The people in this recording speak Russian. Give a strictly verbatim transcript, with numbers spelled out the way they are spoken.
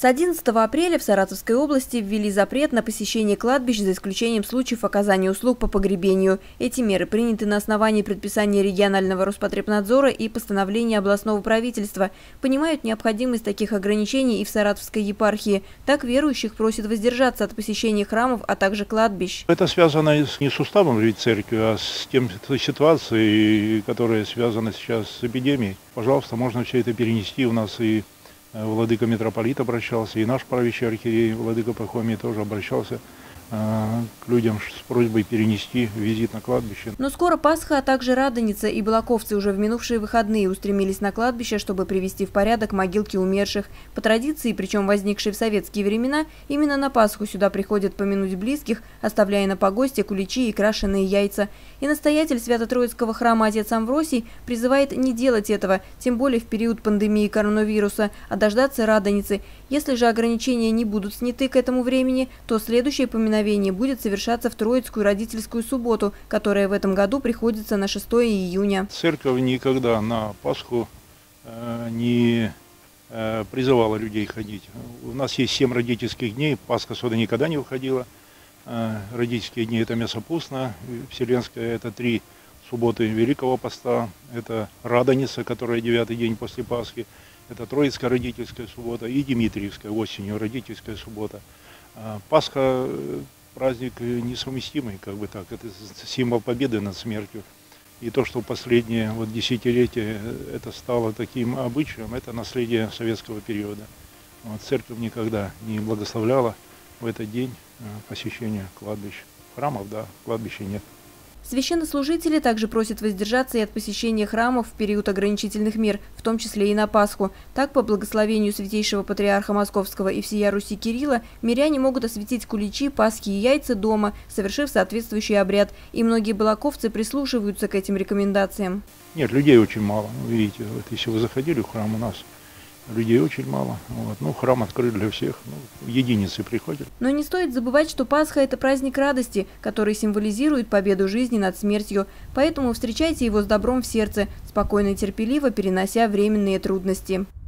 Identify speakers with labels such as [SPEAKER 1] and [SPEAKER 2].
[SPEAKER 1] С одиннадцатого апреля в Саратовской области ввели запрет на посещение кладбищ за исключением случаев оказания услуг по погребению. Эти меры приняты на основании предписания регионального Роспотребнадзора и постановления областного правительства. Понимают необходимость таких ограничений и в Саратовской епархии. Так верующих просят воздержаться от посещения храмов, а также кладбищ.
[SPEAKER 2] Это связано не с уставом ведь церкви, а с тем с ситуацией, которая связана сейчас с эпидемией. Пожалуйста, можно все это перенести. У нас и владыка митрополит обращался, и наш правящий архиерей владыка Пахомий тоже обращался к людям с просьбой перенести визит на кладбище.
[SPEAKER 1] Но скоро Пасха, а также Радоница и Балаковцы уже в минувшие выходные устремились на кладбище, чтобы привести в порядок могилки умерших. По традиции, причем возникшей в советские времена, именно на Пасху сюда приходят помянуть близких, оставляя на погосте куличи и крашеные яйца. И настоятель Свято-Троицкого храма отец Амвросий призывает не делать этого, тем более в период пандемии коронавируса, а дождаться Радоницы. Если же ограничения не будут сняты к этому времени, то следующее поминовение будет совершаться в Троицкую родительскую субботу, которая в этом году приходится на шестое июня.
[SPEAKER 2] Церковь никогда на Пасху э, не э, призывала людей ходить. У нас есть семь родительских дней, Пасха сюда никогда не уходила. Э, родительские дни – это Мясопустная, Вселенская – это три субботы Великого Поста, это Радоница, которая девятый день после Пасхи, это Троицкая родительская суббота и Дмитриевская осенью родительская суббота. Пасха – праздник несовместимый, как бы так, это символ победы над смертью. И то, что в последние вот десятилетия это стало таким обычаем, это наследие советского периода. Вот, церковь никогда не благословляла в этот день посещение кладбищ. Храмов, да, кладбища нет.
[SPEAKER 1] Священнослужители также просят воздержаться и от посещения храмов в период ограничительных мер, в том числе и на Пасху. Так, по благословению святейшего патриарха Московского и всея Руси Кирилла, миряне могут осветить куличи, пасхи и яйца дома, совершив соответствующий обряд. И многие балаковцы прислушиваются к этим рекомендациям.
[SPEAKER 2] Нет, людей очень мало. Видите, вот если вы заходили в храм у нас, людей очень мало. Вот. Ну, храм открыт для всех. Ну, единицы приходят.
[SPEAKER 1] Но не стоит забывать, что Пасха – это праздник радости, который символизирует победу жизни над смертью. Поэтому встречайте его с добром в сердце, спокойно и терпеливо перенося временные трудности.